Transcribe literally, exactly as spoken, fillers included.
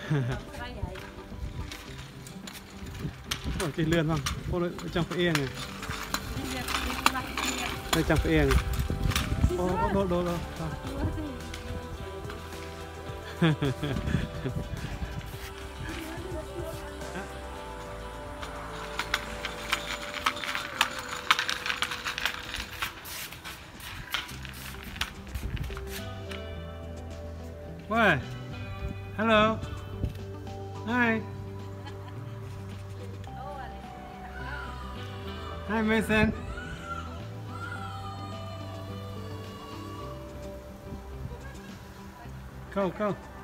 Ôi, chị lươn không? Cô lại trong cái yên này. Đây trong cái yên này. Ô, đô, đô, đô. What? Hello. Hi. Hi, Mason. Go, go.